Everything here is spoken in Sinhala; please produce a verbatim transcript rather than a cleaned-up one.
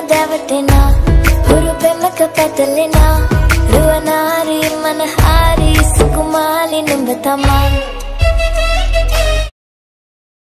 දැවටෙනා හුරු පෙමක පැටලෙනා රුවනාරි මනහාරි සුකුමාලි නුඹ තමා